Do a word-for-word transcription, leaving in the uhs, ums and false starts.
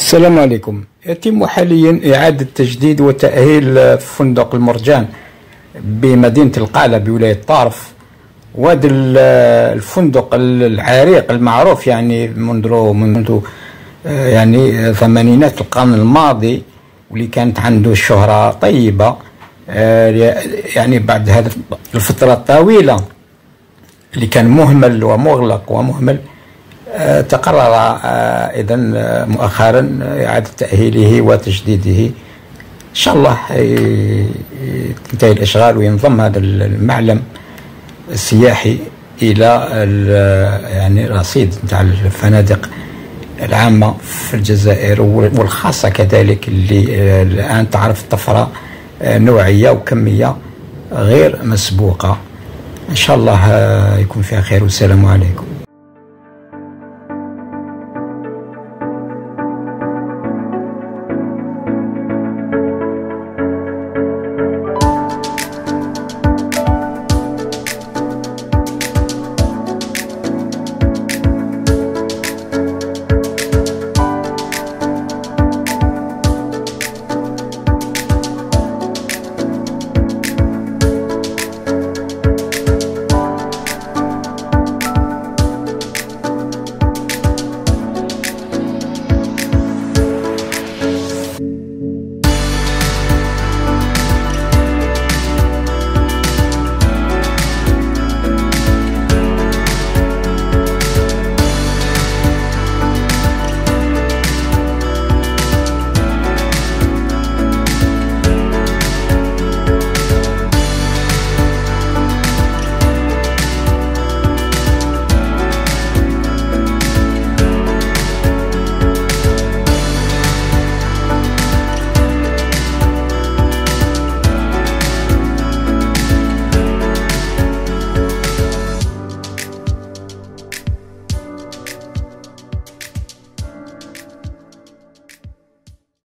السلام عليكم. يتم حاليا إعادة تجديد وتأهيل فندق المرجان بمدينة القالة بولاية طارف. وهذا الفندق العريق المعروف يعني منذ منذ يعني ثمانينات القرن الماضي، واللي كانت عنده شهرة طيبة. يعني بعد هذه الفترة الطويلة اللي كان مهمل ومغلق ومهمل، تقرر إذا مؤخرا إعادة تأهيله وتجديده. إن شاء الله ينتهي الإشغال وينضم هذا المعلم السياحي إلى يعني رصيد نتاع الفنادق العامة في الجزائر والخاصة كذلك، اللي الآن تعرف طفرة نوعية وكمية غير مسبوقة. إن شاء الله يكون فيها خير، والسلام عليكم.